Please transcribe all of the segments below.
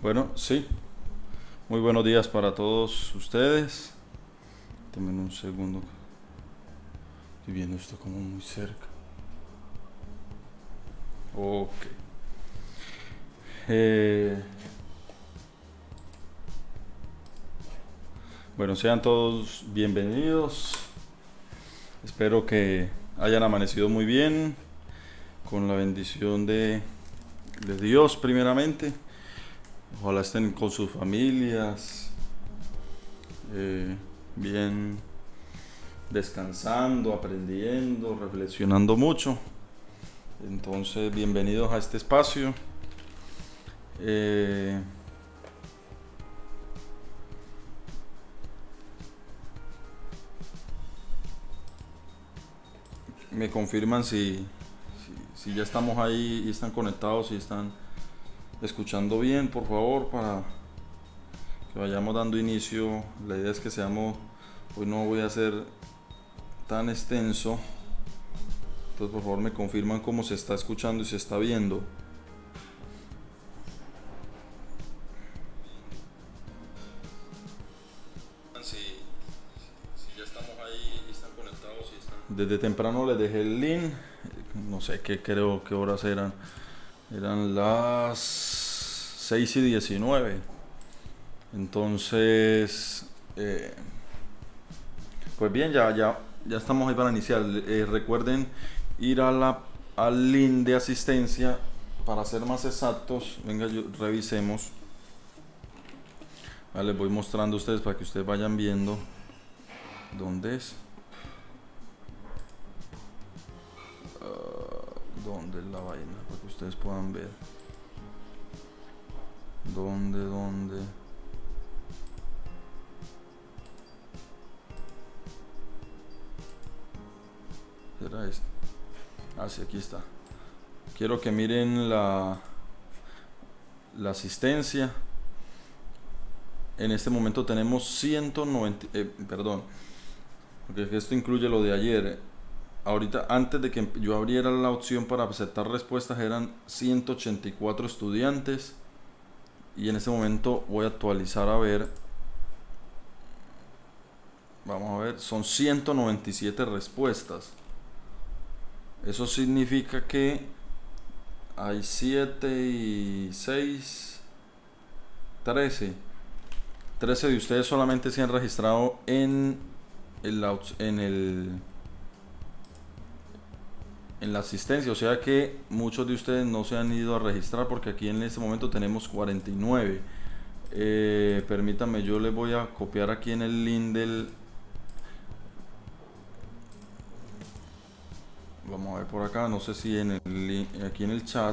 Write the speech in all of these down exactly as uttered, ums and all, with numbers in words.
Bueno, sí. Muy buenos días para todos ustedes. Denme un segundo. Estoy viendo esto como muy cerca. Ok. Eh, bueno, sean todos bienvenidos. Espero que hayan amanecido muy bien, con la bendición de, de Dios primeramente. Ojalá estén con sus familias, eh, bien descansando, aprendiendo, reflexionando mucho. Entonces, bienvenidos a este espacio. Eh, me confirman si, si, si ya estamos ahí y están conectados, si están escuchando bien, por favor, para que vayamos dando inicio. La idea es que seamos, hoy no voy a ser tan extenso, entonces por favor me confirman cómo se está escuchando y se está viendo. Si, si ya estamos ahí y están conectados y están... Desde temprano les dejé el link, no sé qué creo qué horas eran, eran las seis y diecinueve. Entonces, eh, pues bien, ya, ya, ya estamos ahí para iniciar. Eh, recuerden ir a la, al link de asistencia para ser más exactos. Venga, yo, revisemos. Vale, les voy mostrando a ustedes para que ustedes vayan viendo dónde es. Uh, ¿Dónde es la vaina? Para que ustedes puedan ver. ¿Dónde, dónde? ¿Será esto? Ah, sí, aquí está. Quiero que miren la, la asistencia. En este momento tenemos ciento noventa, eh, perdón, porque esto incluye lo de ayer. Ahorita, antes de que yo abriera la opción para aceptar respuestas, eran ciento ochenta y cuatro estudiantes. Y en este momento voy a actualizar a ver. Vamos a ver, son ciento noventa y siete respuestas. Eso significa que hay siete y seis, trece. trece de ustedes solamente se han registrado en el, en el en la asistencia, o sea que muchos de ustedes no se han ido a registrar, porque aquí en este momento tenemos cuarenta y nueve. Eh, permítanme, yo les voy a copiar aquí en el link del... Vamos a ver por acá, no sé si en el link, aquí en el chat.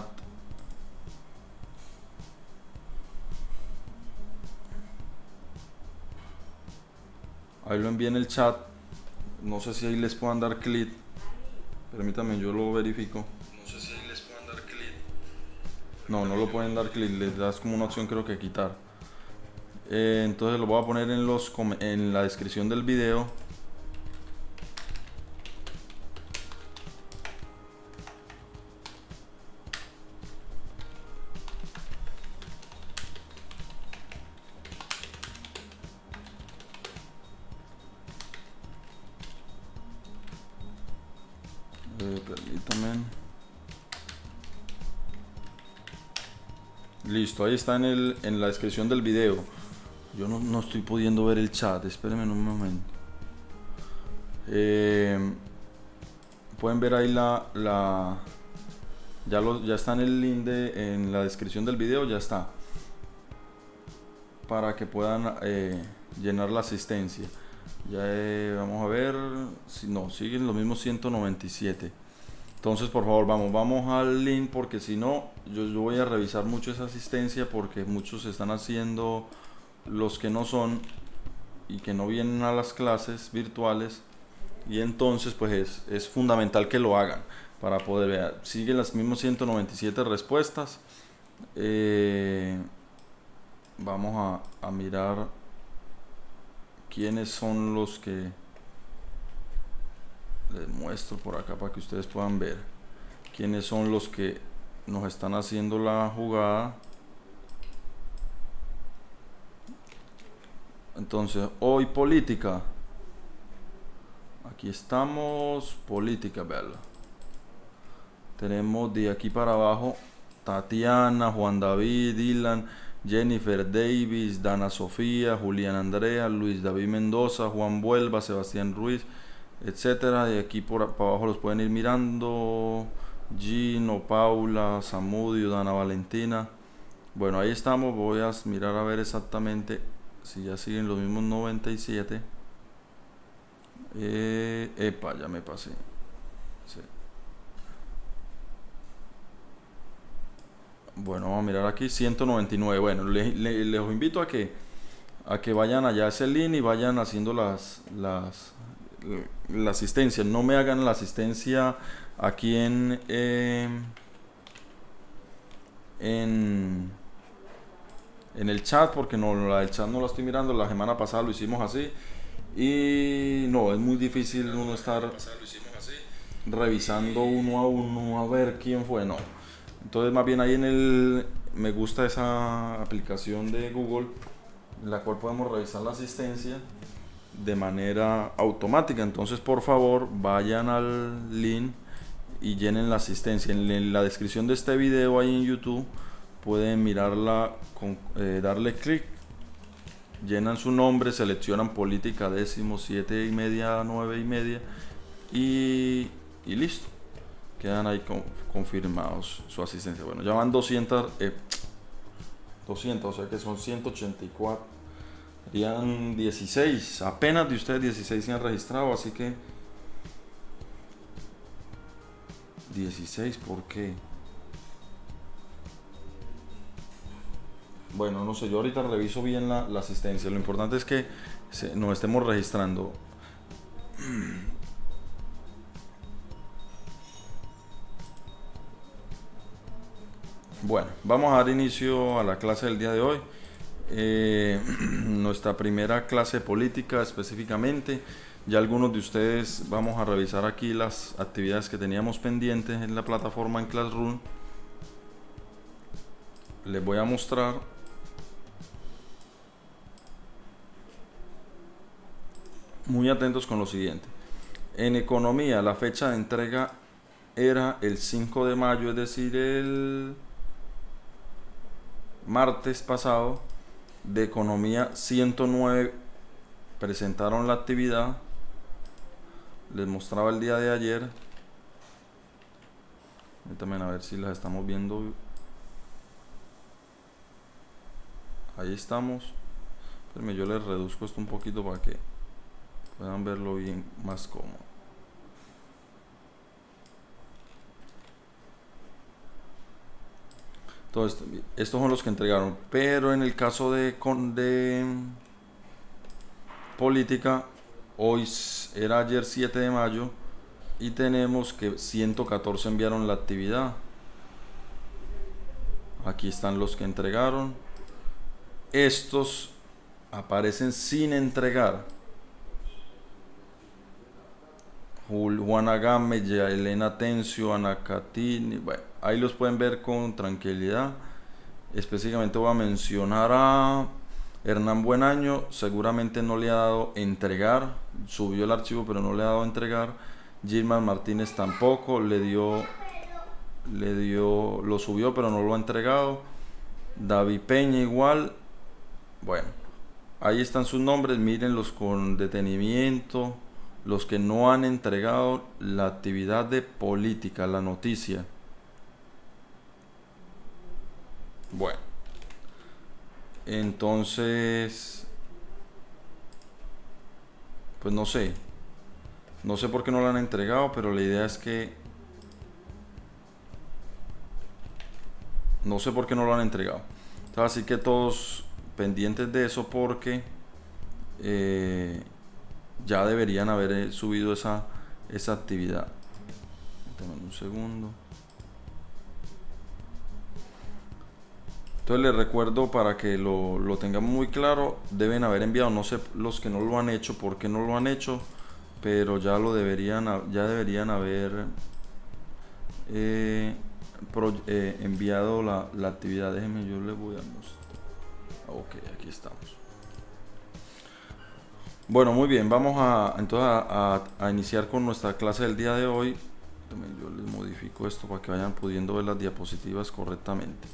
Ahí lo envié en el chat. No sé si ahí les puedan dar clic. Permítanme, yo lo verifico. No sé si ahí les pueden dar clic. No, no lo pueden dar clic. Les das como una opción, creo que quitar. Eh, entonces lo voy a poner en, los, en la descripción del video. Eh, permítanme. Listo, ahí está en, el, en la descripción del video. Yo no, no estoy pudiendo ver el chat, espérenme un momento. Eh, pueden ver ahí la, la ya, lo, ya está en el link de, en la descripción del video, ya está, para que puedan eh, llenar la asistencia. Ya eh, vamos a ver si no, siguen los mismos ciento noventa y siete. Entonces por favor vamos, vamos al link, porque si no yo, yo voy a revisar mucho esa asistencia, porque muchos están haciendo, los que no son y que no vienen a las clases virtuales, y entonces pues es, es fundamental que lo hagan para poder ver. Siguen las mismas ciento noventa y siete respuestas. Eh, vamos a, a mirar quiénes son los que les muestro por acá para que ustedes puedan ver quiénes son los que nos están haciendo la jugada. Entonces, hoy política. Aquí estamos, política, veanla. Tenemos de aquí para abajo Tatiana, Juan David, Dylan, Jennifer Davis, Dana Sofía, Julián Andrea, Luis David Mendoza, Juan Vuelva, Sebastián Ruiz, etcétera. De aquí por para abajo los pueden ir mirando. Gino, Paula, Samudio, Dana Valentina. Bueno, ahí estamos. Voy a mirar a ver exactamente si ya siguen los mismos noventa y siete. Eh, epa, ya me pasé. Sí. Bueno, vamos a mirar aquí, ciento noventa y nueve. Bueno, les, les, les invito a que a que vayan allá a ese link y vayan haciendo las las la asistencia. No me hagan la asistencia aquí en eh, en en el chat, porque no, la del chat no la estoy mirando. La semana pasada lo hicimos así y no, es muy difícil uno estar revisando uno a uno a ver quién fue. No, entonces más bien ahí en el me gusta esa aplicación de Google en la cual podemos revisar la asistencia de manera automática. Entonces por favor vayan al link y llenen la asistencia. En la descripción de este video ahí en YouTube pueden mirarla con eh, darle clic, llenan su nombre, seleccionan política décimo, siete y media, nueve y media y, y listo, quedan ahí con, confirmados su asistencia. Bueno, ya van doscientos, eh, doscientos, o sea que son ciento ochenta y cuatro, serían dieciséis, apenas de ustedes dieciséis se han registrado, así que dieciséis, ¿por qué? Bueno, no sé, yo ahorita reviso bien la, la asistencia. Lo importante es que se, nos estemos registrando. Bueno, vamos a dar inicio a la clase del día de hoy. Eh, nuestra primera clase política específicamente. Ya algunos de ustedes vamos a revisar aquí las actividades que teníamos pendientes en la plataforma en Classroom. Les voy a mostrar. Muy atentos con lo siguiente. En economía, la fecha de entrega era el cinco de mayo, es decir, el martes pasado. De economía ciento nueve presentaron la actividad. Les mostraba el día de ayer. También a ver si las estamos viendo. Ahí estamos. Espérenme, yo les reduzco esto un poquito para que puedan verlo bien más cómodo. Entonces, estos son los que entregaron, pero en el caso de, con, de política, hoy era ayer siete de mayo y tenemos que ciento catorce enviaron la actividad. Aquí están los que entregaron. Estos aparecen sin entregar. Juana Gámez, Elena Tencio, Ana Catini. Bueno, ahí los pueden ver con tranquilidad. Específicamente voy a mencionar a Hernán Buenaño. Seguramente no le ha dado entregar. Subió el archivo pero no le ha dado entregar. Gilman Martínez tampoco. Le dio, le dio, lo subió pero no lo ha entregado. David Peña igual. Bueno, ahí están sus nombres. Mírenlos con detenimiento. Los que no han entregado la actividad de política, la noticia. Bueno, entonces, pues no sé. No sé por qué no la han entregado, pero la idea es que... No sé por qué no lo han entregado. Entonces, así que todos pendientes de eso porque... Eh, ya deberían haber subido esa, esa actividad. Dame un segundo. Entonces les recuerdo para que lo, lo tengamos muy claro, deben haber enviado, no sé los que no lo han hecho, por qué no lo han hecho, pero ya lo deberían, ya deberían haber eh, pro, eh, enviado la, la actividad. Déjenme, yo les voy a mostrar. Ok, aquí estamos. Bueno, muy bien, vamos a entonces a, a- a iniciar con nuestra clase del día de hoy. Déjame, yo les modifico esto para que vayan pudiendo ver las diapositivas correctamente.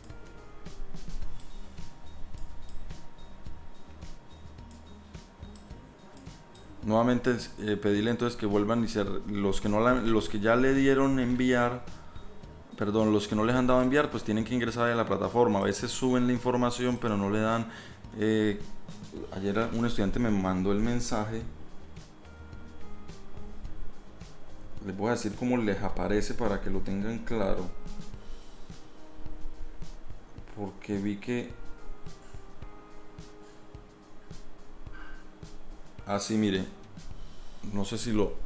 Nuevamente eh, pedirle entonces que vuelvan a iniciar los que no la- los que ya le dieron enviar, perdón, los que no les han dado enviar, pues tienen que ingresar a la plataforma. A veces suben la información, pero no le dan. eh, Ayer un estudiante me mandó el mensaje. Les voy a decir cómo les aparece para que lo tengan claro. Porque vi que así, mire, no sé si lo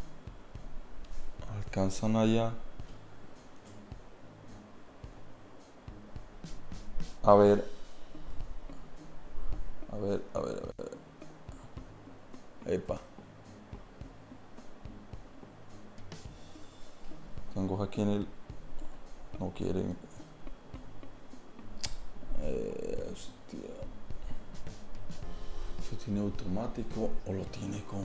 alcanzan allá. A ver, a ver, a ver, a ver. Epa. Tengo aquí en el. No quiere. Eh, hostia. ¿Eso tiene automático o lo tiene con?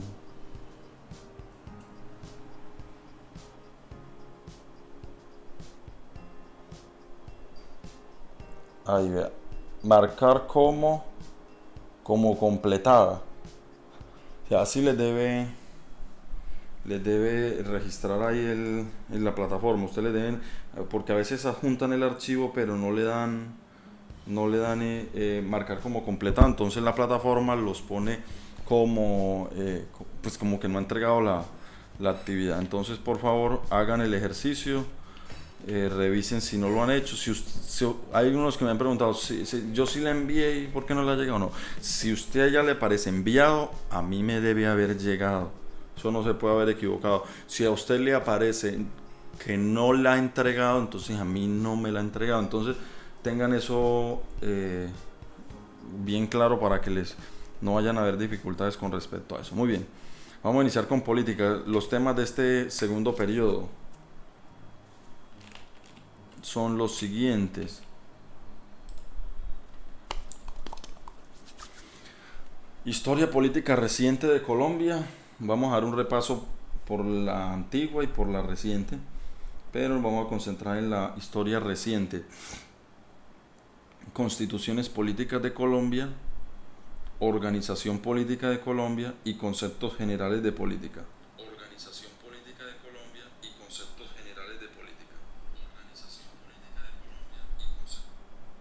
Ahí vea. Marcar como. Como completada. O sea, así les debe. Les debe registrar ahí el, en la plataforma. Ustedes le deben. Porque a veces adjuntan el archivo, pero no le dan. No le dan eh, eh, marcar como completado. Entonces la plataforma los pone como. Eh, pues como que no ha entregado la, la actividad. Entonces, por favor, hagan el ejercicio. Eh, revisen si no lo han hecho. Si, usted, si hay unos que me han preguntado si, si yo sí la envié y por qué no le ha llegado. No, si usted ya le parece enviado, a mí me debe haber llegado. Eso no se puede haber equivocado. Si a usted le aparece que no la ha entregado, entonces a mí no me la ha entregado. Entonces tengan eso eh, bien claro para que les no vayan a haber dificultades con respecto a eso. Muy bien, vamos a iniciar con política. Los temas de este segundo periodo son los siguientes. Historia política reciente de Colombia. Vamos a dar un repaso por la antigua y por la reciente, pero nos vamos a concentrar en la historia reciente. Constituciones políticas de Colombia, organización política de Colombia y conceptos generales de política. Organización política de Colombia y conceptos generales de política. Organización política de Colombia y conceptos.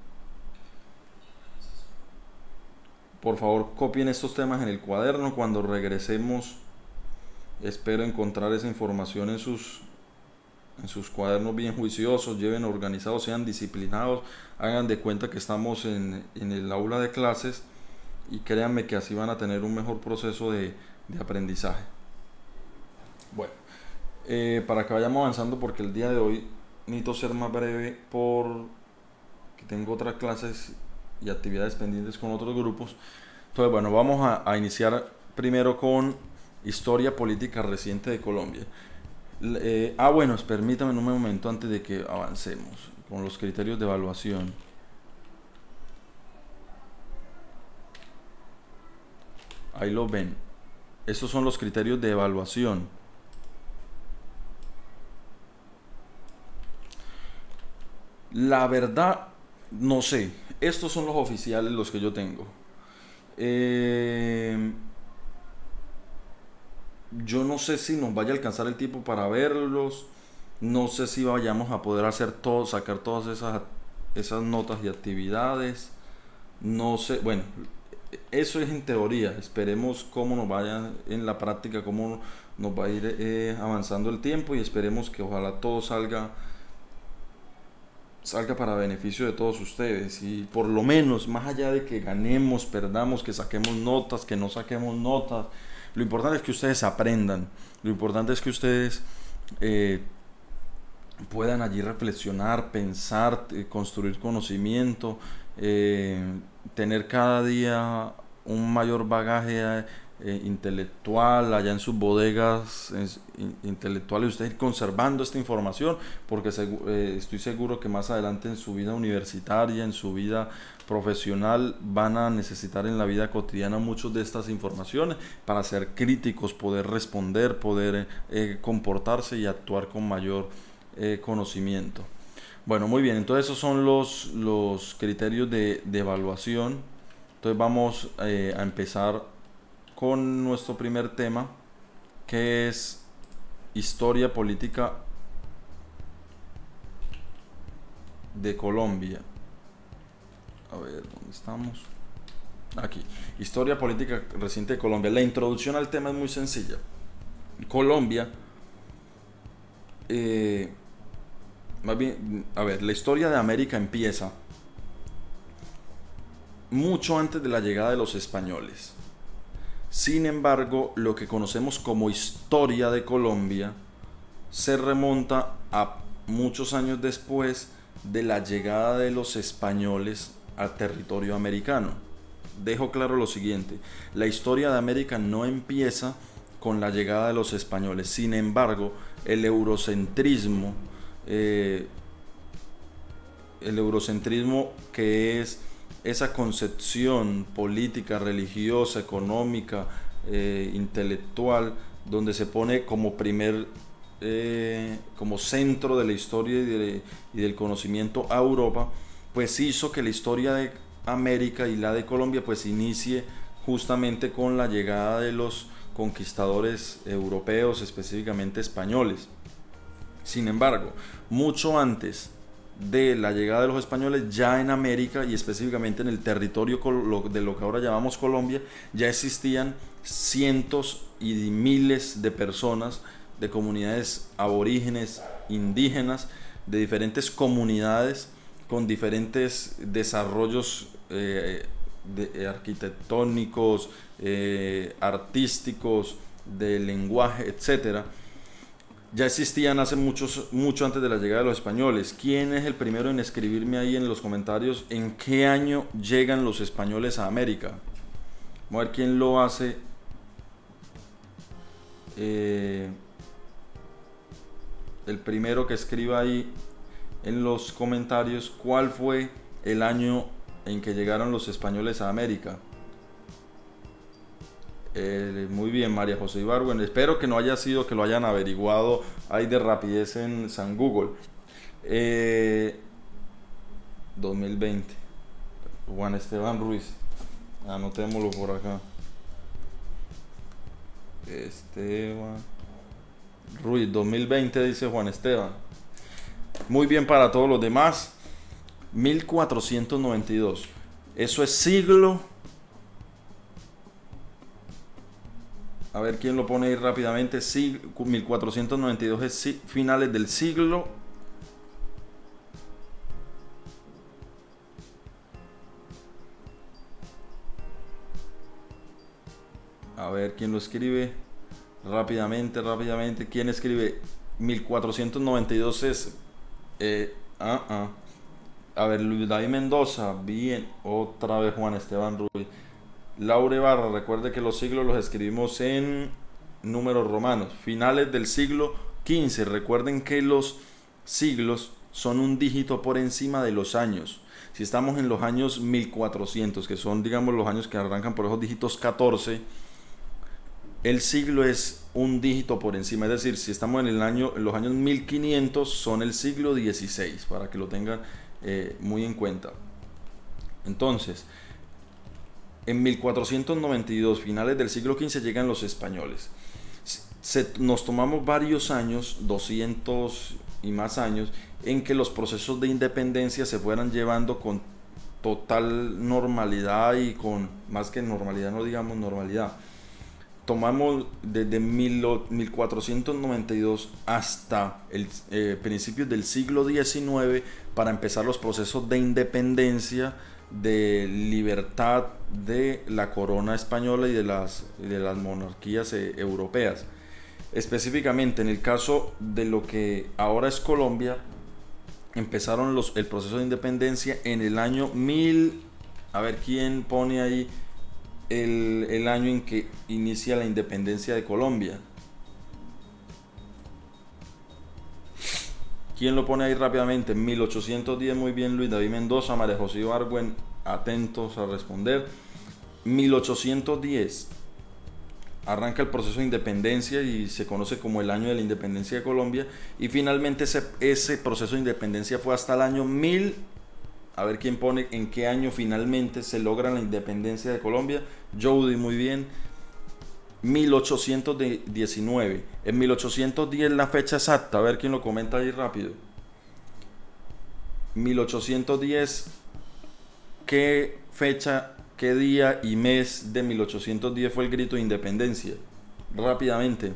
Por favor, copien estos temas en el cuaderno. Cuando regresemos, espero encontrar esa información en sus, en sus cuadernos bien juiciosos. Lleven organizados, sean disciplinados, hagan de cuenta que estamos en, en el aula de clases y créanme que así van a tener un mejor proceso de, de aprendizaje. Bueno, eh, para que vayamos avanzando, porque el día de hoy necesito ser más breve porque tengo otras clases y actividades pendientes con otros grupos. Entonces, bueno, vamos a, a iniciar primero con historia política reciente de Colombia. Eh, ah, bueno, permítame un momento antes de que avancemos con los criterios de evaluación. Ahí lo ven. Estos son los criterios de evaluación. La verdad, no sé. Estos son los oficiales, los que yo tengo. Eh, yo no sé si nos vaya a alcanzar el tiempo para verlos. No sé si vayamos a poder hacer todo, sacar todas esas, esas notas y actividades. No sé, bueno, eso es en teoría. Esperemos cómo nos vaya en la práctica, cómo nos va a ir eh, avanzando el tiempo y esperemos que ojalá todo salga salga para beneficio de todos ustedes y por lo menos, más allá de que ganemos, perdamos, que saquemos notas, que no saquemos notas, lo importante es que ustedes aprendan, lo importante es que ustedes eh, puedan allí reflexionar, pensar, eh, construir conocimiento, eh, tener cada día un mayor bagaje eh, intelectual, allá en sus bodegas eh, intelectuales, usted ir conservando esta información, porque segu eh, estoy seguro que más adelante en su vida universitaria, en su vida profesional, van a necesitar en la vida cotidiana muchas de estas informaciones para ser críticos, poder responder, poder eh, comportarse y actuar con mayor eh, conocimiento. Bueno, muy bien, entonces esos son los, los criterios de, de evaluación. Entonces vamos eh, a empezar con nuestro primer tema, que es historia política de Colombia. A ver, ¿dónde estamos? Aquí, historia política reciente de Colombia. La introducción al tema es muy sencilla. Colombia, eh, más bien, a ver, la historia de América empieza mucho antes de la llegada de los españoles. Sin embargo, lo que conocemos como historia de Colombia se remonta a muchos años después de la llegada de los españoles al territorio americano. Dejo claro lo siguiente: la historia de América no empieza con la llegada de los españoles. Sin embargo, el eurocentrismo, eh, el eurocentrismo que es esa concepción política, religiosa, económica, eh, intelectual, donde se pone como primer, eh, como centro de la historia y, de, y del conocimiento a Europa, pues hizo que la historia de América y la de Colombia pues inicie justamente con la llegada de los conquistadores europeos, específicamente españoles. Sin embargo, mucho antes de la llegada de los españoles, ya en América y específicamente en el territorio de lo que ahora llamamos Colombia, ya existían cientos y miles de personas, de comunidades aborígenes, indígenas, de diferentes comunidades con diferentes desarrollos eh, de, arquitectónicos, eh, artísticos, de lenguaje, etcétera. Ya existían hace muchos, mucho antes de la llegada de los españoles. ¿Quién es el primero en escribirme ahí en los comentarios en qué año llegan los españoles a América? Vamos a ver quién lo hace. Eh, el primero que escriba ahí en los comentarios cuál fue el año en que llegaron los españoles a América. Eh, muy bien, María José Ibargüen. Espero que no haya sido que lo hayan averiguado ahí de rapidez en San Google. Eh, dos mil veinte. Juan Esteban Ruiz. Anotémoslo por acá. Esteban Ruiz, dos mil veinte dice Juan Esteban. Muy bien para todos los demás. mil cuatrocientos noventa y dos. Eso es siglo. A ver quién lo pone ahí rápidamente. mil cuatrocientos noventa y dos es finales del siglo. A ver quién lo escribe. Rápidamente, rápidamente. ¿Quién escribe? mil cuatrocientos noventa y dos es... Eh, uh -uh. A ver, Luis David Mendoza. Bien. Otra vez Juan Esteban Ruiz. Laure Barra, recuerde que los siglos los escribimos en números romanos, finales del siglo quince. Recuerden que los siglos son un dígito por encima de los años. Si estamos en los años mil cuatrocientos, que son, digamos, los años que arrancan por esos dígitos catorce, el siglo es un dígito por encima. Es decir, si estamos en, el año, en los años mil quinientos, son el siglo dieciséis, para que lo tengan eh, muy en cuenta. Entonces, en mil cuatrocientos noventa y dos, finales del siglo quince, llegan los españoles. Se, nos tomamos varios años, doscientos y más años, en que los procesos de independencia se fueran llevando con total normalidad y con, más que normalidad, no digamos normalidad. Tomamos desde mil cuatrocientos noventa y dos hasta el eh, principios del siglo diecinueve para empezar los procesos de independencia, de libertad de la corona española y de las, de las monarquías eh, europeas. Específicamente en el caso de lo que ahora es Colombia, empezaron los, el proceso de independencia en el año mil, a ver quién pone ahí el, el año en que inicia la independencia de Colombia? ¿Quién lo pone ahí rápidamente? mil ochocientos diez, muy bien, Luis David Mendoza, María José Ibargüen, atentos a responder. mil ochocientos diez arranca el proceso de independencia y se conoce como el año de la independencia de Colombia, y finalmente ese, ese proceso de independencia fue hasta el año mil. A ver quién pone en qué año finalmente se logra la independencia de Colombia. Jody, muy bien. mil ochocientos diecinueve. En mil ochocientos diez la fecha exacta, a ver quién lo comenta ahí rápido. mil ochocientos diez, ¿qué fecha, qué día y mes de mil ochocientos diez fue el grito de independencia? Rápidamente.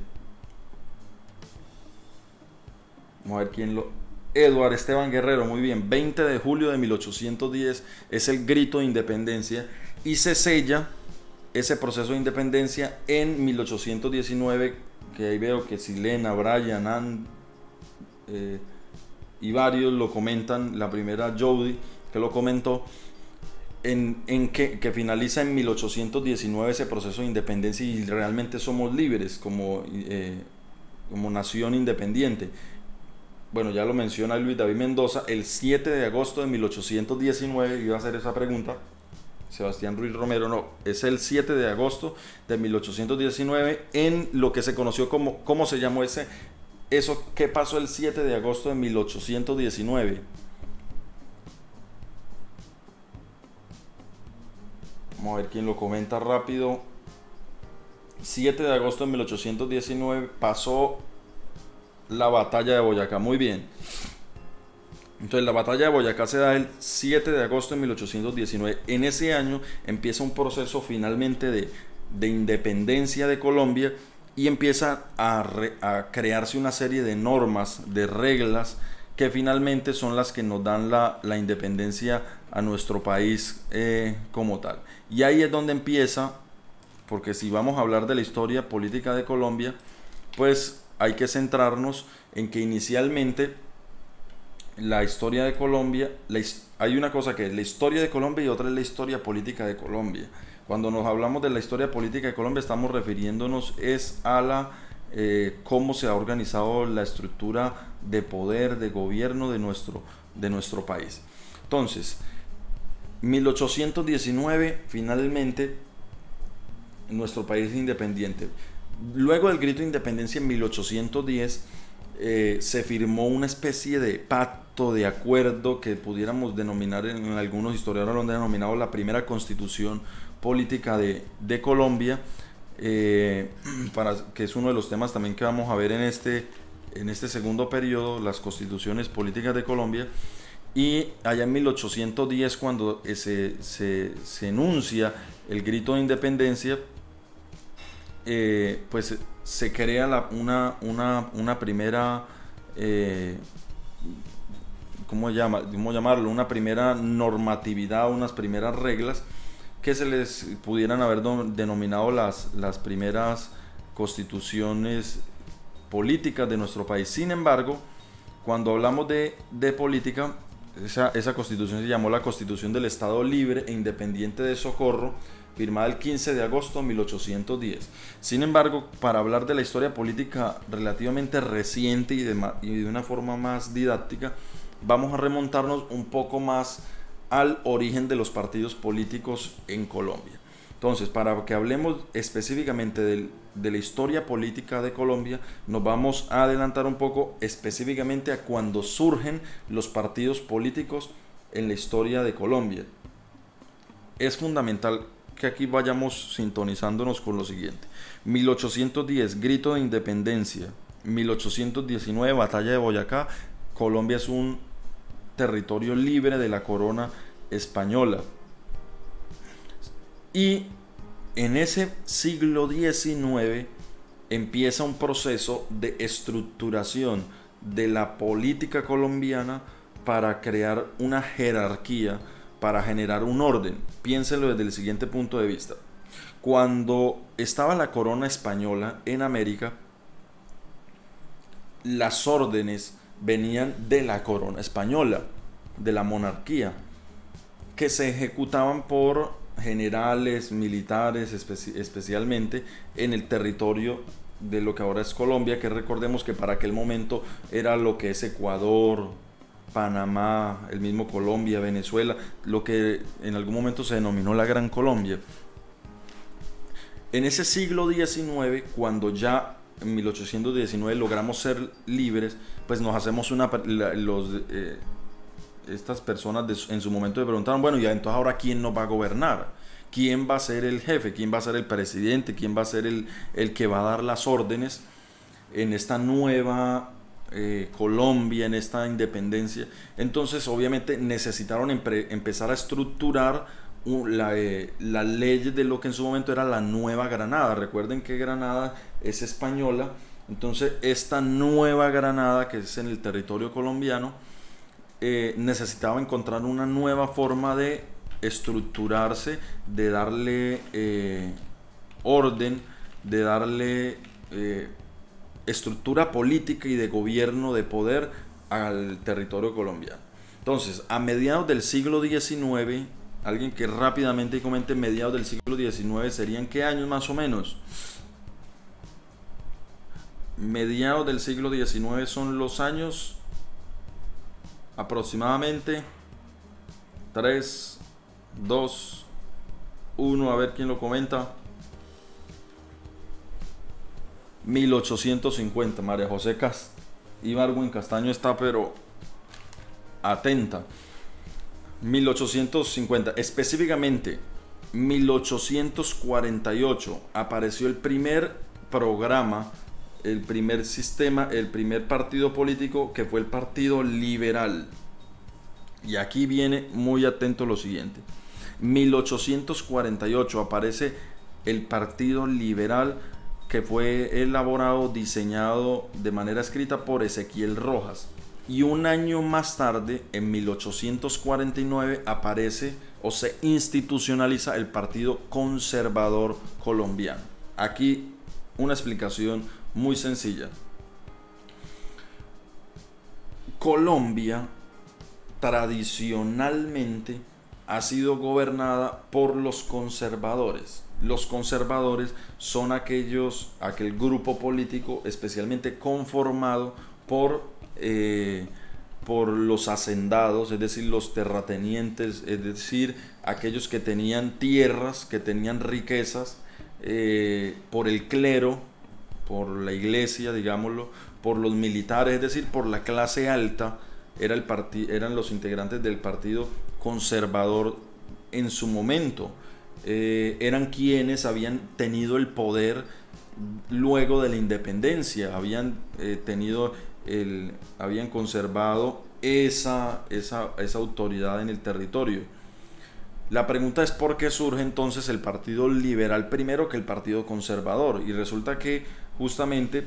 Vamos a ver quién lo... Eduard Esteban Guerrero, muy bien. veinte de julio de mil ochocientos diez es el grito de independencia y se sella ese proceso de independencia en mil ochocientos diecinueve, que ahí veo que Silena, Brian, Ann eh, y varios lo comentan. La primera Jody que lo comentó, en, en que, que finaliza en mil ochocientos diecinueve ese proceso de independencia y realmente somos libres como, eh, como nación independiente. Bueno, ya lo menciona Luis David Mendoza, el siete de agosto de mil ochocientos diecinueve, iba a hacer esa pregunta Sebastián Ruiz Romero, no, es el siete de agosto de mil ochocientos diecinueve en lo que se conoció como, ¿cómo se llamó ese? Eso, ¿qué pasó el siete de agosto de mil ochocientos diecinueve? Vamos a ver quién lo comenta rápido. siete de agosto de mil ochocientos diecinueve pasó la batalla de Boyacá, muy bien. Entonces la batalla de Boyacá se da el siete de agosto de mil ochocientos diecinueve. En ese año empieza un proceso finalmente de, de independencia de Colombia y empieza a, re, a crearse una serie de normas, de reglas que finalmente son las que nos dan la, la independencia a nuestro país eh, como tal. Y ahí es donde empieza, porque si vamos a hablar de la historia política de Colombia, pues hay que centrarnos en que inicialmente la historia de Colombia, la, hay una cosa que es la historia de Colombia y otra es la historia política de Colombia. Cuando nos hablamos de la historia política de Colombia estamos refiriéndonos es a la eh, cómo se ha organizado la estructura de poder, de gobierno de nuestro, de nuestro país. Entonces, mil ochocientos diecinueve finalmente nuestro país es independiente. Luego del grito de independencia en mil ochocientos diez eh, se firmó una especie de pacto, de acuerdo que pudiéramos denominar, en, en algunos historiadores lo han denominado la primera constitución política de, de Colombia, eh, para, que es uno de los temas también que vamos a ver en este, en este segundo periodo, las constituciones políticas de Colombia. Y allá en mil ochocientos diez, cuando se, se, se enuncia el grito de independencia, eh, pues se crea la, una, una, una primera, eh, ¿cómo, llama, ¿cómo llamarlo? Una primera normatividad, unas primeras reglas que se les pudieran haber denominado las, las primeras constituciones políticas de nuestro país. Sin embargo, cuando hablamos de, de política, esa, esa constitución se llamó la Constitución del Estado Libre e Independiente de Socorro, firmada el quince de agosto de mil ochocientos diez. Sin embargo, para hablar de la historia política relativamente reciente y de, y de una forma más didáctica, vamos a remontarnos un poco más al origen de los partidos políticos en Colombia. Entonces, para que hablemos específicamente de, de la historia política de Colombia, nos vamos a adelantar un poco específicamente a cuando surgen los partidos políticos en la historia de Colombia. Es fundamental que aquí vayamos sintonizándonos con lo siguiente. mil ochocientos diez, grito de independencia. mil ochocientos diecinueve, batalla de Boyacá. Colombia es un territorio libre de la corona española. Y en ese siglo diecinueve empieza un proceso de estructuración de la política colombiana para crear una jerarquía, para generar un orden. Piénsenlo desde el siguiente punto de vista. Cuando estaba la corona española en América, las órdenes venían de la corona española, de la monarquía, que se ejecutaban por generales, militares especi especialmente en el territorio de lo que ahora es Colombia, que recordemos que para aquel momento era lo que es Ecuador, Panamá, el mismo Colombia, Venezuela, lo que en algún momento se denominó la Gran Colombia. En ese siglo diecinueve, cuando ya en mil ochocientos diecinueve logramos ser libres, pues nos hacemos una... Los, eh, estas personas de, en su momento se preguntaron, bueno, ya entonces ahora ¿quién nos va a gobernar? ¿Quién va a ser el jefe? ¿Quién va a ser el presidente? ¿Quién va a ser el, el que va a dar las órdenes en esta nueva eh, Colombia, en esta independencia? Entonces obviamente necesitaron empezar a estructurar la, eh, las leyes de lo que en su momento era la Nueva Granada. Recuerden que Granada es española, entonces esta Nueva Granada, que es en el territorio colombiano, eh, necesitaba encontrar una nueva forma de estructurarse, de darle eh, orden, de darle eh, estructura política y de gobierno, de poder al territorio colombiano. Entonces, a mediados del siglo diecinueve, alguien que rápidamente comente, mediados del siglo diecinueve, ¿serían qué años más o menos? Mediados del siglo diecinueve son los años aproximadamente tres, dos, uno, a ver quién lo comenta. mil ochocientos cincuenta. María José Cast Ibargüen Castaño está pero atenta. mil ochocientos cincuenta, específicamente mil ochocientos cuarenta y ocho apareció el primer programa, el primer sistema, el primer partido político, que fue el Partido Liberal. Y aquí viene muy atento lo siguiente: mil ochocientos cuarenta y ocho aparece el Partido Liberal, que fue elaborado, diseñado de manera escrita por Ezequiel Rojas. Y un año más tarde, en mil ochocientos cuarenta y nueve, aparece o se institucionaliza el Partido Conservador Colombiano. Aquí una explicación muy sencilla. Colombia tradicionalmente ha sido gobernada por los conservadores. Los conservadores son aquellos, aquel grupo político especialmente conformado por, eh, por los hacendados, es decir, los terratenientes, es decir, aquellos que tenían tierras, que tenían riquezas, eh, por el clero, por la iglesia, digámoslo, por los militares, es decir, por la clase alta. Era el parti- eran los integrantes del Partido Conservador en su momento. Eh, eran quienes habían tenido el poder luego de la independencia, habían eh, tenido el, habían conservado esa, esa, esa autoridad en el territorio. La pregunta es por qué surge entonces el Partido Liberal primero que el Partido Conservador, y resulta que justamente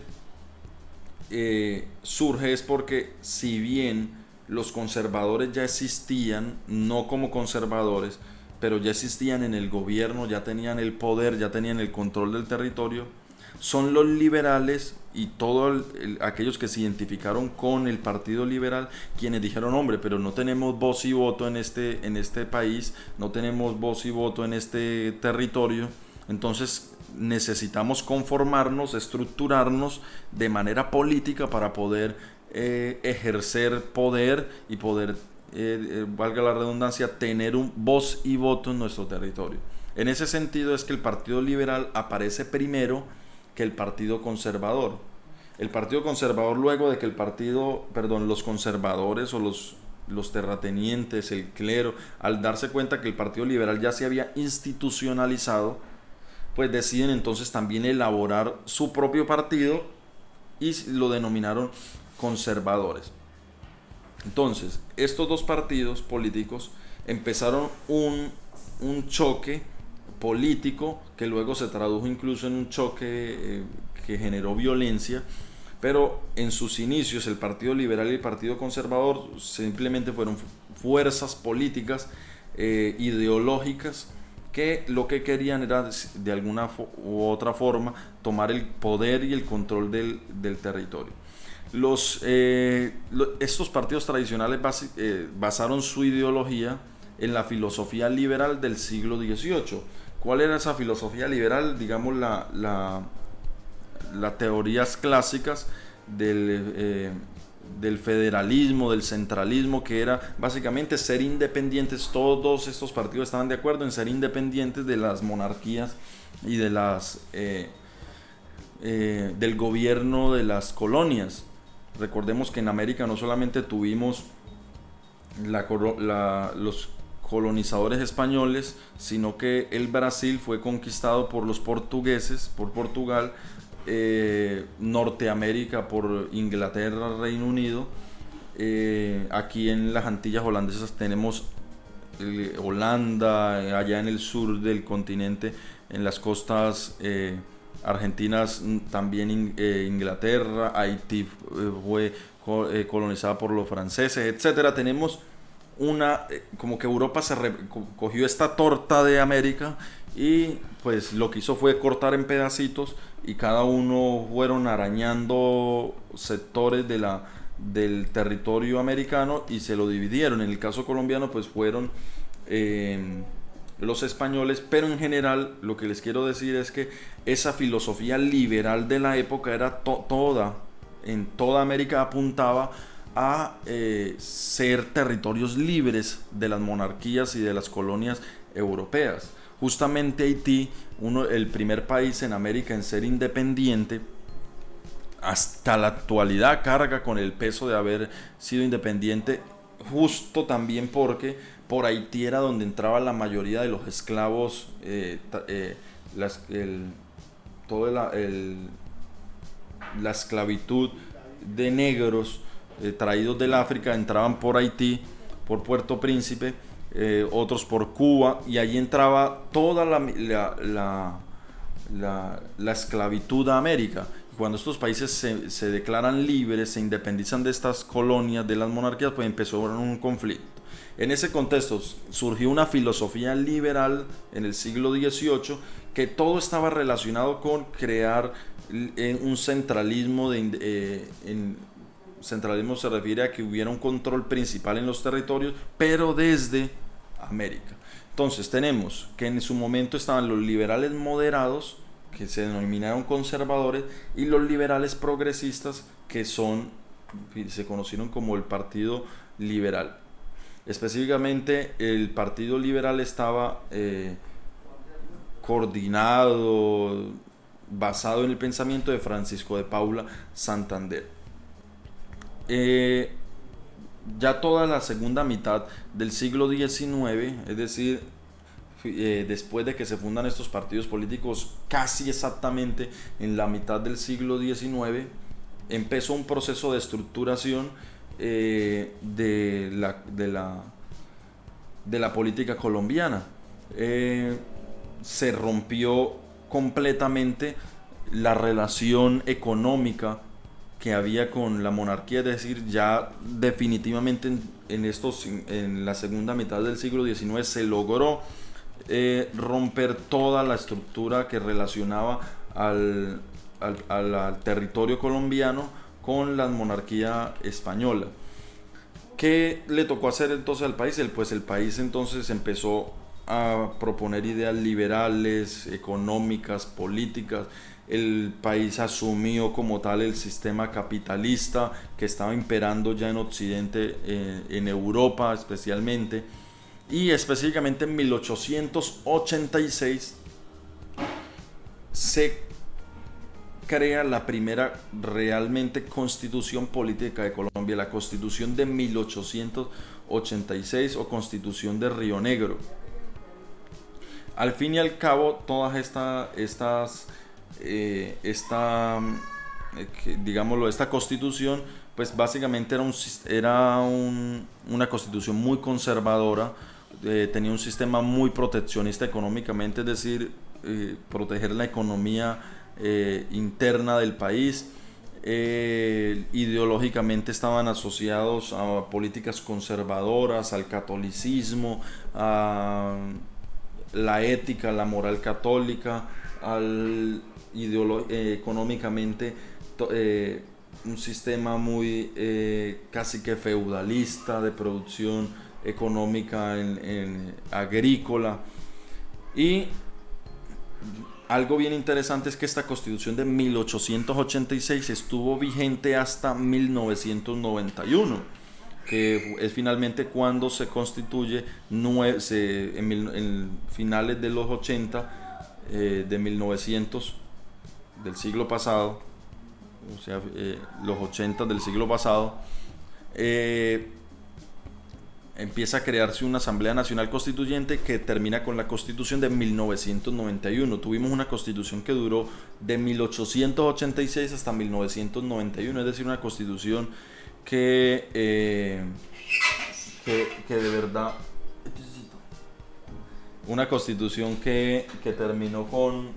eh, surge es porque, si bien los conservadores ya existían, no como conservadores, pero ya existían en el gobierno, ya tenían el poder, ya tenían el control del territorio, son los liberales y todos aquellos que se identificaron con el Partido Liberal quienes dijeron, hombre, pero no tenemos voz y voto en este, en este país, no tenemos voz y voto en este territorio, entonces necesitamos conformarnos, estructurarnos de manera política para poder eh, ejercer poder y poder, eh, eh, valga la redundancia, tener un voz y voto en nuestro territorio. En ese sentido es que el Partido Liberal aparece primero que el Partido Conservador. El Partido Conservador, luego de que el partido, perdón, los conservadores o los, los terratenientes, el clero, al darse cuenta que el Partido Liberal ya se había institucionalizado, pues deciden entonces también elaborar su propio partido y lo denominaron conservadores. Entonces, estos dos partidos políticos empezaron un, un choque político que luego se tradujo incluso en un choque eh, que generó violencia, pero en sus inicios el Partido Liberal y el Partido Conservador simplemente fueron fuerzas políticas eh, ideológicas que lo que querían era de alguna u otra forma tomar el poder y el control del, del territorio. Los, eh, lo, estos partidos tradicionales bas, eh, basaron su ideología en la filosofía liberal del siglo dieciocho. ¿Cuál era esa filosofía liberal? Digamos, la, la, las teorías clásicas del, eh, del federalismo, del centralismo, que era básicamente ser independientes. Todos estos partidos estaban de acuerdo en ser independientes de las monarquías y de las eh, eh, del gobierno de las colonias. Recordemos que en América no solamente tuvimos la, la, los colonizadores españoles, sino que el Brasil fue conquistado por los portugueses, por Portugal, eh, Norteamérica por Inglaterra, Reino Unido. Eh, aquí en las Antillas holandesas tenemos eh, Holanda, allá en el sur del continente, en las costas eh, argentinas también eh, Inglaterra, Haití eh, fue eh, colonizada por los franceses, etcétera. Tenemos una, eh, como que Europa se re, cogió esta torta de América y pues lo que hizo fue cortar en pedacitos, y cada uno fueron arañando sectores de la, del territorio americano y se lo dividieron. En el caso colombiano pues fueron eh, los españoles, pero en general lo que les quiero decir es que esa filosofía liberal de la época era to toda, en toda América apuntaba a eh, ser territorios libres de las monarquías y de las colonias europeas. Justamente Haití, uno, el primer país en América en ser independiente, hasta la actualidad carga con el peso de haber sido independiente, justo también porque por Haití era donde entraba la mayoría de los esclavos, eh, eh, las, el, toda la, el, la esclavitud de negros eh, traídos del África entraban por Haití, por Puerto Príncipe, eh, otros por Cuba, y allí entraba toda la, la, la, la, la esclavitud a América. Cuando estos países se, se declaran libres, se independizan de estas colonias, de las monarquías, pues empezó un conflicto. En ese contexto surgió una filosofía liberal en el siglo dieciocho, que todo estaba relacionado con crear un centralismo. De, eh, en, centralismo se refiere a que hubiera un control principal en los territorios, pero desde América. Entonces tenemos que en su momento estaban los liberales moderados, que se denominaron conservadores, y los liberales progresistas, que son, se conocieron como el Partido Liberal. Específicamente el Partido Liberal estaba eh, coordinado, basado en el pensamiento de Francisco de Paula Santander. Eh, ya toda la segunda mitad del siglo diecinueve, es decir, eh, después de que se fundan estos partidos políticos, casi exactamente en la mitad del siglo diecinueve, empezó un proceso de estructuración eh, de, la, de, la, de la política colombiana. Eh, se rompió completamente la relación económica que había con la monarquía, es decir, ya definitivamente en, en, estos, en la segunda mitad del siglo diecinueve se logró eh, romper toda la estructura que relacionaba al, al, al, al territorio colombiano con la monarquía española. ¿Qué le tocó hacer entonces al país? El, pues el país entonces empezó a proponer ideas liberales, económicas, políticas. El país asumió como tal el sistema capitalista que estaba imperando ya en Occidente, eh, en Europa especialmente, y específicamente en mil ochocientos ochenta y seis se crea la primera realmente constitución política de Colombia, la Constitución de mil ochocientos ochenta y seis, o Constitución de Río Negro. Al fin y al cabo, todas esta, estas Eh, esta, eh, digámoslo, esta constitución, pues básicamente era, un, era un, una constitución muy conservadora, eh, tenía un sistema muy proteccionista económicamente, es decir, eh, proteger la economía eh, interna del país. Eh, ideológicamente estaban asociados a políticas conservadoras, al catolicismo, a la ética, la moral católica, al eh, económicamente eh, un sistema muy eh, casi que feudalista de producción económica, en, en agrícola. Y algo bien interesante es que esta Constitución de mil ochocientos ochenta y seis estuvo vigente hasta mil novecientos noventa y uno, que es finalmente cuando se constituye nue se, en, mil, en finales de los ochenta, eh, de mil novecientos, del siglo pasado, o sea, eh, los ochenta del siglo pasado, eh, empieza a crearse una Asamblea Nacional Constituyente que termina con la Constitución de mil novecientos noventa y uno. Tuvimos una Constitución que duró de mil ochocientos ochenta y seis hasta mil novecientos noventa y uno, es decir, una Constitución que, eh, que, que de verdad, una Constitución que, que terminó con,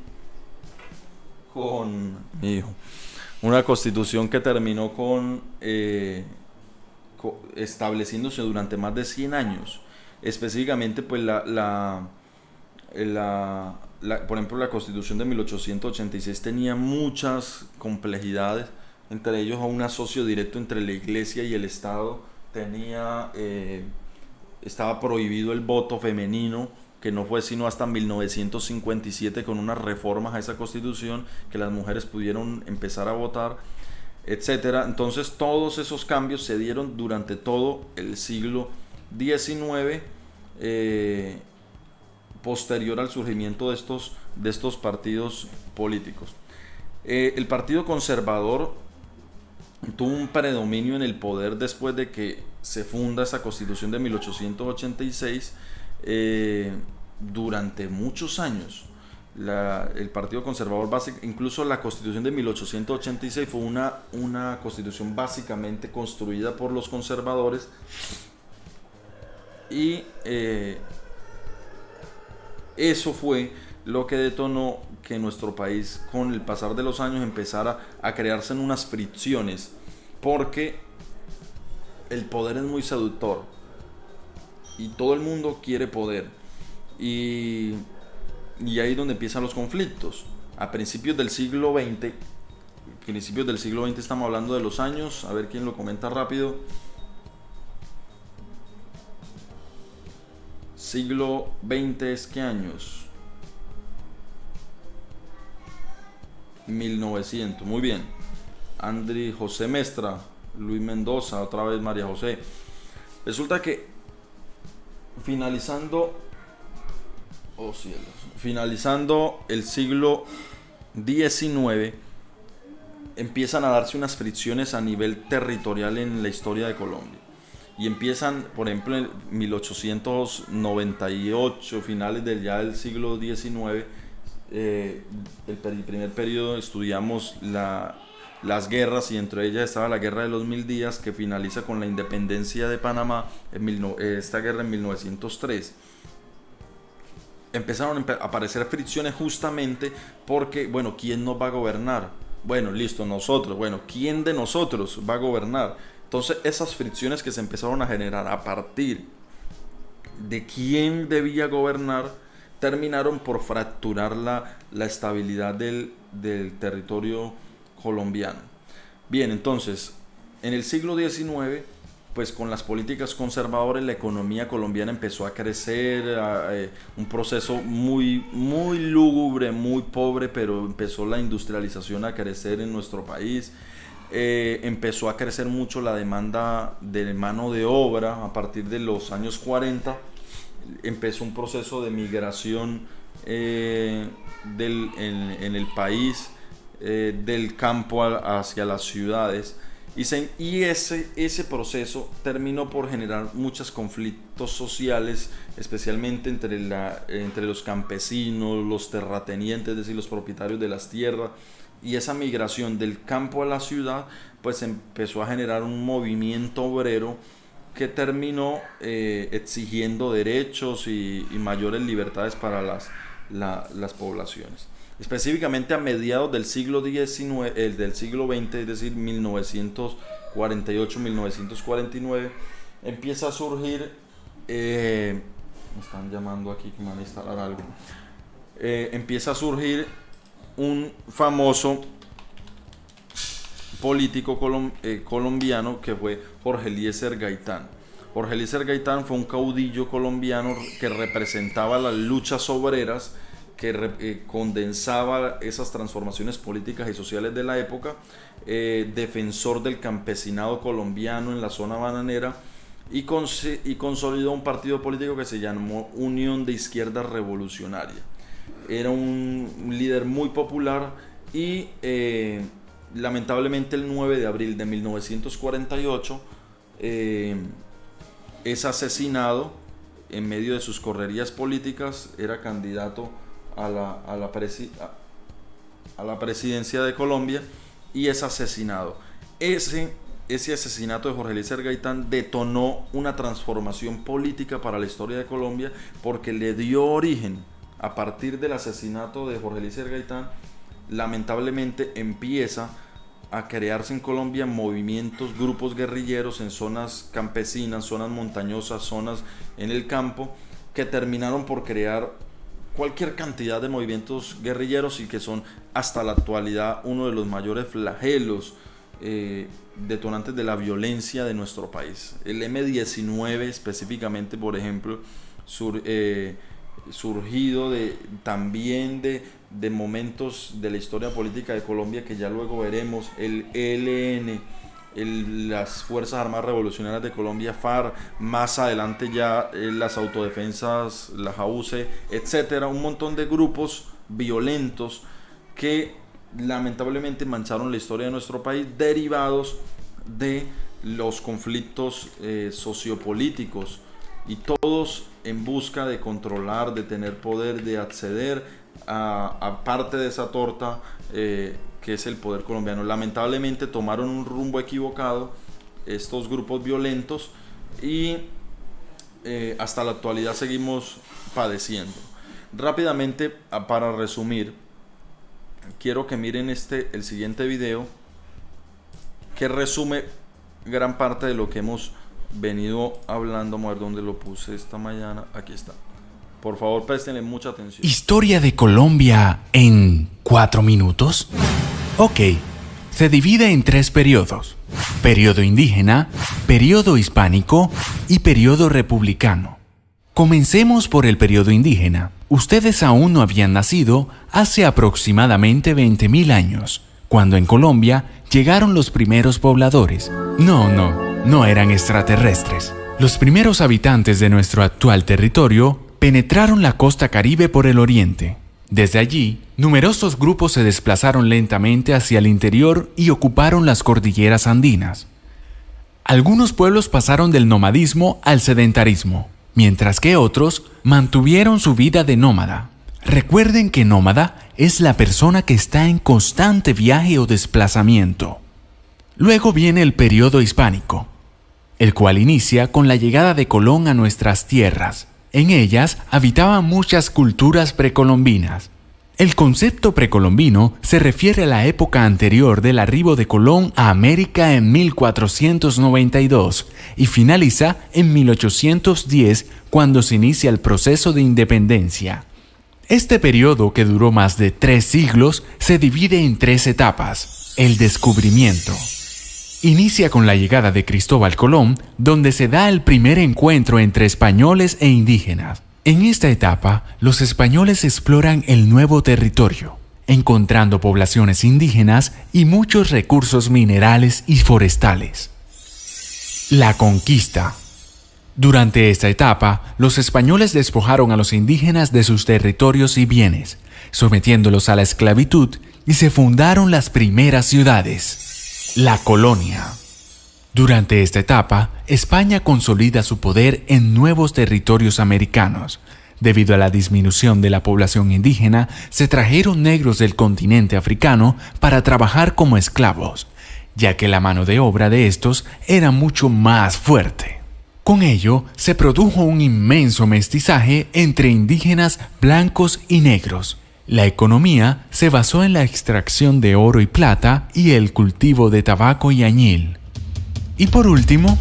con, mi hijo, una Constitución que terminó con... Eh, estableciéndose durante más de cien años. Específicamente, pues la, la, la, la, por ejemplo, la Constitución de mil ochocientos ochenta y seis tenía muchas complejidades, entre ellos a un asocio directo entre la Iglesia y el Estado. Tenía, eh, estaba prohibido el voto femenino, que no fue sino hasta mil novecientos cincuenta y siete, con unas reformas a esa Constitución, que las mujeres pudieron empezar a votar, etcétera. Entonces todos esos cambios se dieron durante todo el siglo diecinueve, eh, posterior al surgimiento de estos, de estos partidos políticos. Eh, el Partido Conservador tuvo un predominio en el poder después de que se funda esa Constitución de mil ochocientos ochenta y seis, eh, durante muchos años. La, el Partido Conservador, básico, incluso la Constitución de mil ochocientos ochenta y seis fue una, una constitución básicamente construida por los conservadores, y eh, eso fue lo que detonó que nuestro país, con el pasar de los años, empezara a crearse en unas fricciones, porque el poder es muy seductor y todo el mundo quiere poder, y Y ahí es donde empiezan los conflictos. A principios del siglo veinte, principios del siglo veinte estamos hablando de los años, a ver quién lo comenta rápido. Siglo veinte es ¿qué años? mil novecientos, muy bien. Andri José Mestra, Luis Mendoza, otra vez María José. Resulta que finalizando... Oh cielos. Finalizando el siglo diecinueve, empiezan a darse unas fricciones a nivel territorial en la historia de Colombia. Y empiezan, por ejemplo, en mil ochocientos noventa y ocho, finales del, ya del siglo diecinueve, eh, el, el primer periodo estudiamos la, las guerras, y entre ellas estaba la Guerra de los Mil Días, que finaliza con la independencia de Panamá, en mil, esta guerra en mil novecientos tres. Empezaron a aparecer fricciones justamente porque, bueno, ¿quién nos va a gobernar? Bueno, listo, nosotros. Bueno, ¿quién de nosotros va a gobernar? Entonces, esas fricciones que se empezaron a generar a partir de quién debía gobernar, terminaron por fracturar la, la estabilidad del, del territorio colombiano. Bien, entonces, en el siglo diecinueve... pues con las políticas conservadoras la economía colombiana empezó a crecer, a, eh, un proceso muy, muy lúgubre, muy pobre, pero empezó la industrialización a crecer en nuestro país, eh, empezó a crecer mucho la demanda de mano de obra. A partir de los años cuarenta empezó un proceso de migración eh, del, en, en el país, eh, del campo a, hacia las ciudades. Y, se, y ese, ese proceso terminó por generar muchos conflictos sociales, especialmente entre, la, entre los campesinos, los terratenientes, es decir, los propietarios de las tierras. Y esa migración del campo a la ciudad, pues empezó a generar un movimiento obrero que terminó eh, exigiendo derechos y, y mayores libertades para las, la, las poblaciones. Específicamente a mediados del siglo diecinueve, eh, del siglo veinte, es decir, mil novecientos cuarenta y ocho a mil novecientos cuarenta y nueve, empieza a surgir, eh, me están llamando aquí que me van a instalar algo, eh, empieza a surgir un famoso político colom, eh, colombiano, que fue Jorge Eliezer Gaitán. Jorge Eliezer Gaitán fue un caudillo colombiano que representaba las luchas obreras, que eh, condensaba esas transformaciones políticas y sociales de la época, eh, defensor del campesinado colombiano en la zona bananera, y, cons y consolidó un partido político que se llamó Unión de Izquierda Revolucionaria. Era un, un líder muy popular y eh, lamentablemente el nueve de abril de mil novecientos cuarenta y ocho eh, es asesinado en medio de sus correrías políticas. Era candidato a la, a la, presi a, a la presidencia de Colombia y es asesinado. Ese, ese asesinato de Jorge Eliezer Gaitán detonó una transformación política para la historia de Colombia, porque le dio origen, a partir del asesinato de Jorge Eliezer Gaitán, lamentablemente empieza a crearse en Colombia movimientos, grupos guerrilleros en zonas campesinas, zonas montañosas, zonas en el campo, que terminaron por crear cualquier cantidad de movimientos guerrilleros y que son hasta la actualidad uno de los mayores flagelos eh, detonantes de la violencia de nuestro país. El eme diecinueve específicamente, por ejemplo, sur, eh, surgido de, también de, de momentos de la historia política de Colombia que ya luego veremos. El e ele ene, el, las Fuerzas Armadas Revolucionarias de Colombia, FARC, más adelante ya eh, las autodefensas, la JAUCE, etcétera, un montón de grupos violentos que lamentablemente mancharon la historia de nuestro país, derivados de los conflictos eh, sociopolíticos, y todos en busca de controlar, de tener poder, de acceder a, a parte de esa torta eh, que es el poder colombiano. Lamentablemente tomaron un rumbo equivocado estos grupos violentos y eh, hasta la actualidad seguimos padeciendo. Rápidamente, para resumir, quiero que miren este, el siguiente video, que resume gran parte de lo que hemos venido hablando. Vamos a ver dónde lo puse esta mañana. Aquí está. Por favor, préstenle mucha atención. ¿Historia de Colombia en cuatro minutos? Ok, se divide en tres periodos: periodo indígena, periodo hispánico y periodo republicano. Comencemos por el periodo indígena. Ustedes aún no habían nacido hace aproximadamente veinte mil años, cuando en Colombia llegaron los primeros pobladores. No, no. No eran extraterrestres. Los primeros habitantes de nuestro actual territorio penetraron la costa caribe por el oriente. Desde allí, numerosos grupos se desplazaron lentamente hacia el interior y ocuparon las cordilleras andinas. Algunos pueblos pasaron del nomadismo al sedentarismo, mientras que otros mantuvieron su vida de nómada. Recuerden que nómada es la persona que está en constante viaje o desplazamiento. Luego viene el periodo hispánico, el cual inicia con la llegada de Colón a nuestras tierras. En ellas habitaban muchas culturas precolombinas. El concepto precolombino se refiere a la época anterior del arribo de Colón a América en mil cuatrocientos noventa y dos y finaliza en mil ochocientos diez, cuando se inicia el proceso de independencia. Este periodo, que duró más de tres siglos, se divide en tres etapas. El descubrimiento. Inicia con la llegada de Cristóbal Colón, donde se da el primer encuentro entre españoles e indígenas. En esta etapa, los españoles exploran el nuevo territorio, encontrando poblaciones indígenas y muchos recursos minerales y forestales. La conquista. Durante esta etapa, los españoles despojaron a los indígenas de sus territorios y bienes, sometiéndolos a la esclavitud, y se fundaron las primeras ciudades. La colonia. Durante esta etapa, España consolida su poder en nuevos territorios americanos. Debido a la disminución de la población indígena, se trajeron negros del continente africano para trabajar como esclavos, ya que la mano de obra de estos era mucho más fuerte. Con ello, se produjo un inmenso mestizaje entre indígenas blancos y negros. La economía se basó en la extracción de oro y plata y el cultivo de tabaco y añil. Y por último,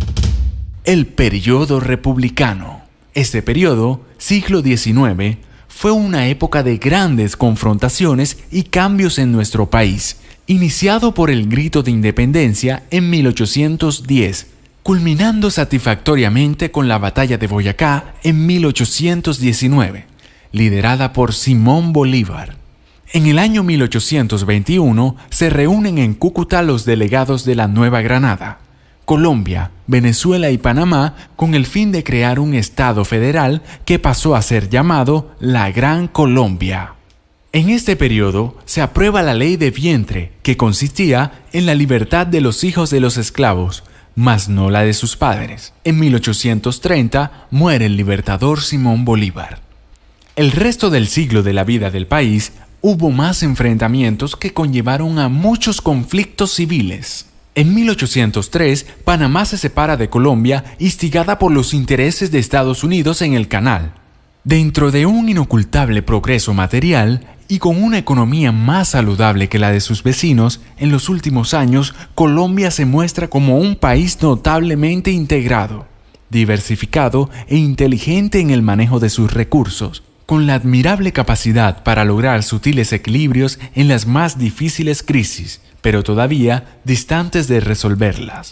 el periodo republicano. Este periodo, siglo diecinueve, fue una época de grandes confrontaciones y cambios en nuestro país, iniciado por el grito de independencia en mil ochocientos diez, culminando satisfactoriamente con la batalla de Boyacá en mil ochocientos diecinueve, liderada por Simón Bolívar. En el año mil ochocientos veintiuno se reúnen en Cúcuta los delegados de la Nueva Granada, Colombia, Venezuela y Panamá con el fin de crear un Estado federal que pasó a ser llamado la Gran Colombia. En este periodo se aprueba la ley de vientre, que consistía en la libertad de los hijos de los esclavos, mas no la de sus padres. En mil ochocientos treinta muere el libertador Simón Bolívar. El resto del siglo de la vida del país hubo más enfrentamientos que conllevaron a muchos conflictos civiles. En mil ochocientos tres, Panamá se separa de Colombia, instigada por los intereses de Estados Unidos en el canal. Dentro de un inocultable progreso material y con una economía más saludable que la de sus vecinos, en los últimos años, Colombia se muestra como un país notablemente integrado, diversificado e inteligente en el manejo de sus recursos, con la admirable capacidad para lograr sutiles equilibrios en las más difíciles crisis, pero todavía distantes de resolverlas.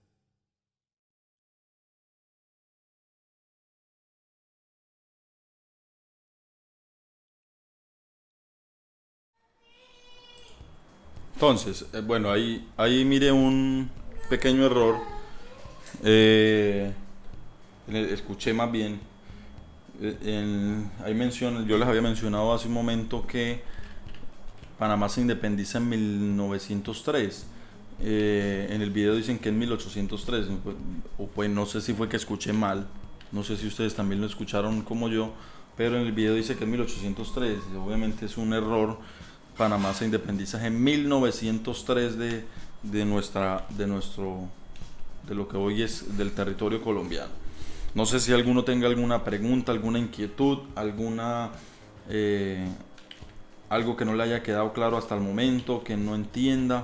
Entonces, eh, bueno, ahí, ahí mire un pequeño error. Eh, escuché más bien. Eh, en, ahí menciona, yo les había mencionado hace un momento que Panamá se independiza en mil novecientos tres. Eh, en el video dicen que en mil ochocientos tres. O pues no sé si fue que escuché mal. No sé si ustedes también lo escucharon como yo. Pero en el video dice que en mil ochocientos tres. Obviamente es un error. Panamá se independiza en mil novecientos tres de, de, nuestra, de, nuestro, de lo que hoy es del territorio colombiano. No sé si alguno tenga alguna pregunta, alguna inquietud, alguna eh, algo que no le haya quedado claro hasta el momento, que no entienda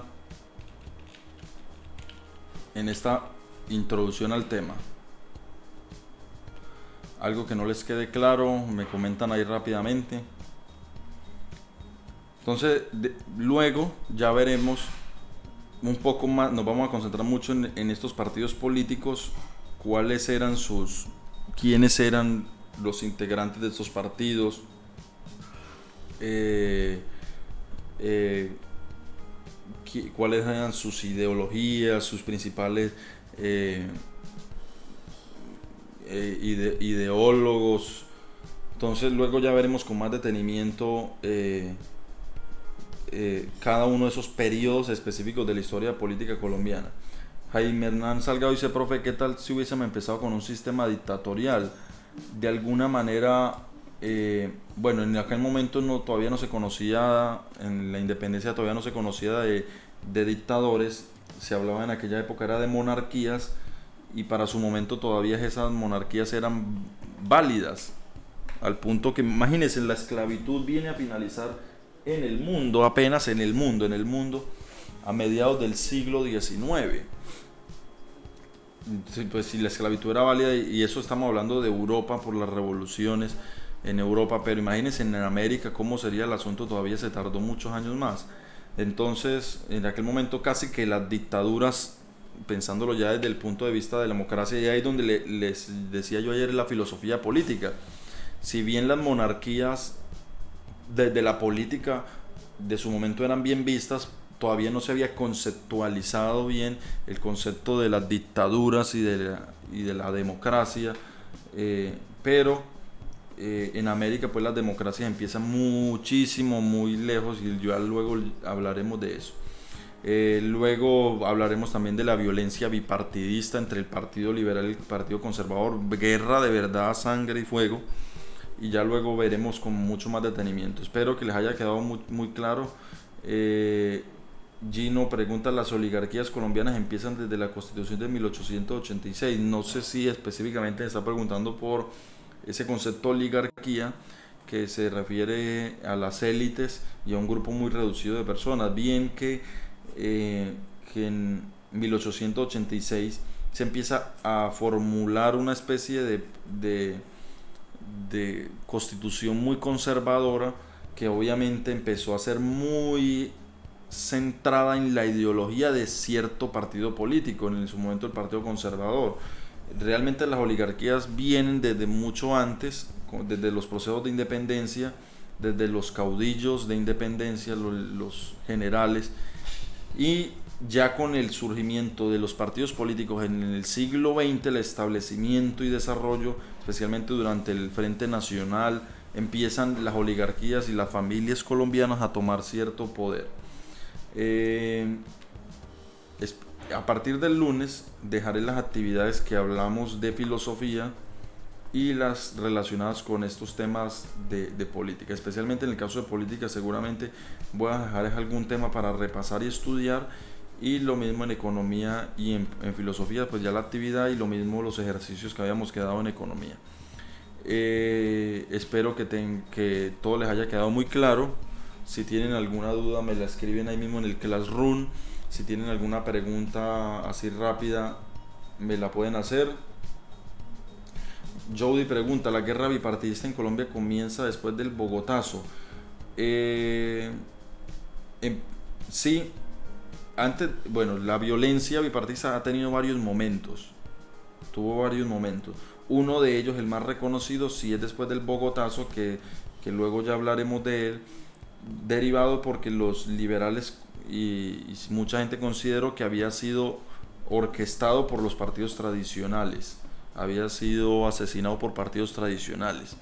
en esta introducción al tema. Algo que no les quede claro, me comentan ahí rápidamente. Entonces, de, luego ya veremos un poco más, nos vamos a concentrar mucho en, en estos partidos políticos, cuáles eran sus, quiénes eran los integrantes de estos partidos, eh, eh, qui, cuáles eran sus ideologías, sus principales eh, eh, ide, ideólogos. Entonces luego ya veremos con más detenimiento eh, Eh, cada uno de esos periodos específicos de la historia política colombiana. Jaime Hernán Salgado dice: profe, ¿qué tal si hubiésemos empezado con un sistema dictatorial? De alguna manera, eh, bueno, en aquel momento no, todavía no se conocía, en la independencia todavía no se conocía de, de dictadores, se hablaba en aquella época era de monarquías, y para su momento todavía esas monarquías eran válidas, al punto que, imagínense, la esclavitud viene a finalizar en el mundo, apenas en el mundo, en el mundo, a mediados del siglo diecinueve. Pues si la esclavitud era válida, y eso estamos hablando de Europa por las revoluciones en Europa, pero imagínense en América cómo sería el asunto, todavía se tardó muchos años más. Entonces, en aquel momento casi que las dictaduras, pensándolo ya desde el punto de vista de la democracia, y ahí es donde le, les decía yo ayer la filosofía política. Si bien las monarquías desde la política de su momento eran bien vistas, todavía no se había conceptualizado bien el concepto de las dictaduras y de la, y de la democracia, eh, pero eh, en América pues las democracias empiezan muchísimo, muy lejos, y ya luego hablaremos de eso. Eh, luego hablaremos también de la violencia bipartidista entre el Partido Liberal y el Partido Conservador, guerra de verdad, sangre y fuego, y ya luego veremos con mucho más detenimiento. Espero que les haya quedado muy, muy claro. eh, Gino pregunta: las oligarquías colombianas empiezan desde la Constitución de mil ochocientos ochenta y seis. No sé si específicamente está preguntando por ese concepto oligarquía, que se refiere a las élites y a un grupo muy reducido de personas. Bien que, eh, que en mil ochocientos ochenta y seis se empieza a formular una especie de, de de constitución muy conservadora, que obviamente empezó a ser muy centrada en la ideología de cierto partido político, en su momento el Partido Conservador. Realmente las oligarquías vienen desde mucho antes, desde los procesos de independencia, desde los caudillos de independencia, los, los generales, y ya con el surgimiento de los partidos políticos en el siglo veinte, el establecimiento y desarrollo, especialmente durante el Frente Nacional, empiezan las oligarquías y las familias colombianas a tomar cierto poder. Eh, es, a partir del lunes dejaré las actividades que hablamos de filosofía y las relacionadas con estos temas de, de política. Especialmente en el caso de política seguramente voy a dejar algún tema para repasar y estudiar, y lo mismo en economía y en, en filosofía, pues ya la actividad, y lo mismo los ejercicios que habíamos quedado en economía. Eh, espero que, ten, que todo les haya quedado muy claro. Si tienen alguna duda me la escriben ahí mismo en el Classroom. Si tienen alguna pregunta así rápida me la pueden hacer. Jody pregunta: ¿la guerra bipartidista en Colombia comienza después del Bogotazo? Eh, eh, sí, antes, bueno, la violencia bipartidista ha tenido varios momentos, tuvo varios momentos. Uno de ellos, el más reconocido, sí es después del Bogotazo, que, que luego ya hablaremos de él, derivado porque los liberales y, y mucha gente consideró que había sido orquestado por los partidos tradicionales, había sido asesinado por partidos tradicionales.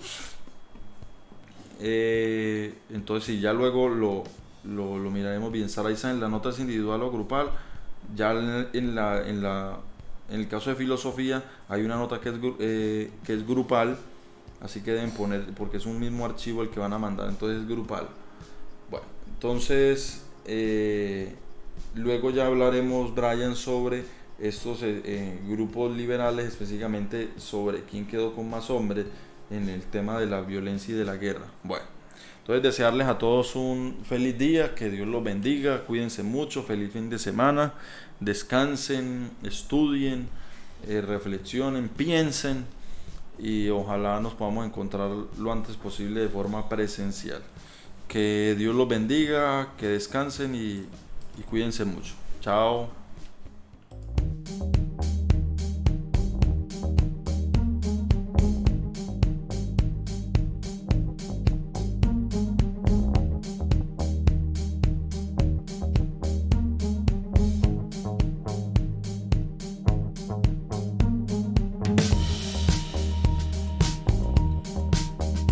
Eh, entonces, si ya luego lo, lo, lo miraremos bien. Saraiza, en la nota es individual o grupal. Ya en, la, en, la, en el caso de filosofía hay una nota que es, eh, que es grupal, así que deben poner, porque es un mismo archivo el que van a mandar, entonces es grupal. Bueno, entonces eh, luego ya hablaremos, Brian, sobre estos eh, eh, grupos liberales, específicamente sobre quién quedó con más hombres en el tema de la violencia y de la guerra. Bueno, entonces desearles a todos un feliz día, que Dios los bendiga, cuídense mucho, feliz fin de semana, descansen, estudien, eh, reflexionen, piensen, y ojalá nos podamos encontrar lo antes posible de forma presencial. Que Dios los bendiga, que descansen y, y cuídense mucho. Chao.